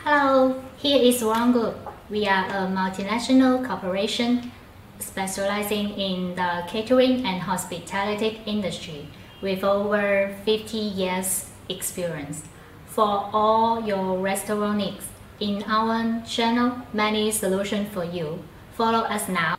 Hello, here is Wronggood. We are a multinational corporation specializing in the catering and hospitality industry with over 50 years experience. For all your restaurant needs, in our channel, many solutions for you. Follow us now.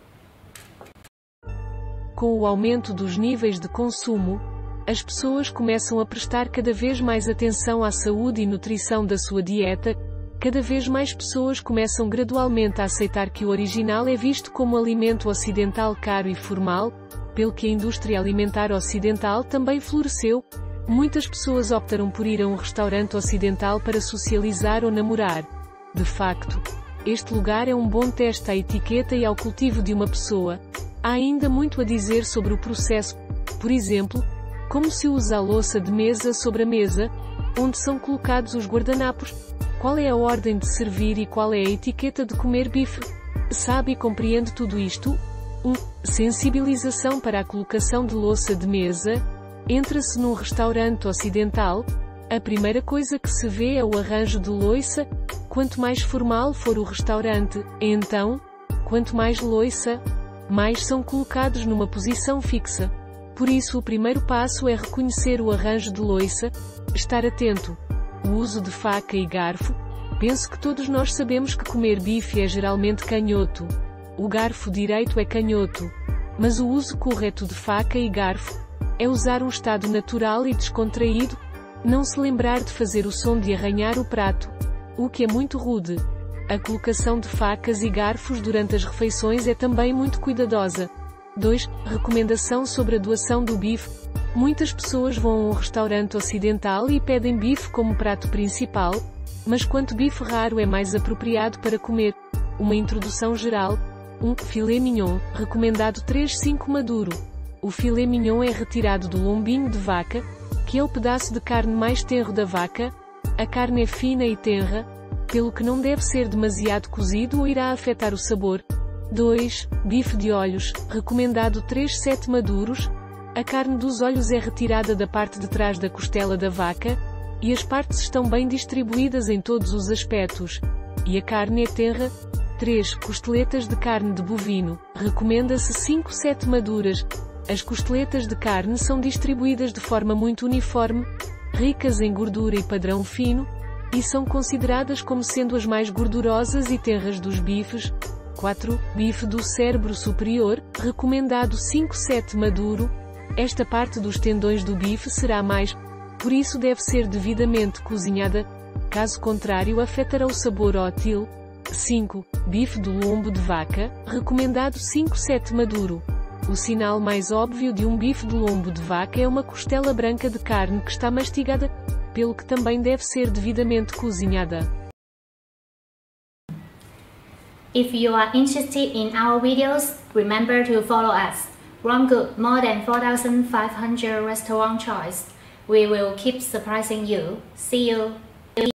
Com o aumento dos níveis de consumo, as pessoas começam a prestar cada vez mais atenção à saúde e nutrição da sua dieta. Cada vez mais pessoas começam gradualmente a aceitar que o original é visto como alimento ocidental caro e formal, pelo que a indústria alimentar ocidental também floresceu. Muitas pessoas optaram por ir a um restaurante ocidental para socializar ou namorar. De facto, este lugar é um bom teste à etiqueta e ao cultivo de uma pessoa. Há ainda muito a dizer sobre o processo, por exemplo, como se usa a louça de mesa sobre a mesa, onde são colocados os guardanapos, qual é a ordem de servir e qual é a etiqueta de comer bife. Sabe e compreende tudo isto? 1. Sensibilização para a colocação de louça de mesa. Entra-se num restaurante ocidental, a primeira coisa que se vê é o arranjo de louça. Quanto mais formal for o restaurante, então, quanto mais louça, mais são colocados numa posição fixa. Por isso o primeiro passo é reconhecer o arranjo de louça, estar atento. O uso de faca e garfo. Penso que todos nós sabemos que comer bife é geralmente canhoto. O garfo direito é canhoto. Mas o uso correto de faca e garfo é usar um estado natural e descontraído, não se lembrar de fazer o som de arranhar o prato, o que é muito rude. A colocação de facas e garfos durante as refeições é também muito cuidadosa. 2. Recomendação sobre a doação do bife. Muitas pessoas vão a um restaurante ocidental e pedem bife como prato principal, mas quanto bife raro é mais apropriado para comer? Uma introdução geral. 1. Filé mignon, recomendado 3/5 maduro. O filé mignon é retirado do lombinho de vaca, que é o pedaço de carne mais tenro da vaca. A carne é fina e tenra, pelo que não deve ser demasiado cozido ou irá afetar o sabor. 2. Bife de olhos, recomendado 3/7 maduros. A carne dos olhos é retirada da parte de trás da costela da vaca, e as partes estão bem distribuídas em todos os aspectos. E a carne é tenra. 3. Costeletas de carne de bovino, recomenda-se 5/7 maduras. As costeletas de carne são distribuídas de forma muito uniforme, ricas em gordura e padrão fino, e são consideradas como sendo as mais gordurosas e tenras dos bifes. 4. Bife do cérebro superior, recomendado 5/7 maduro. Esta parte dos tendões do bife será mais, por isso deve ser devidamente cozinhada, caso contrário afetará o sabor ótil. 5. Bife do lombo de vaca, recomendado 5/7 maduro. O sinal mais óbvio de um bife de lombo de vaca é uma costela branca de carne que está mastigada, pelo que também deve ser devidamente cozinhada. If you are interested in our videos, remember to follow us. Wronggood, more than 4,500 restaurant choice. We will keep surprising you. See you.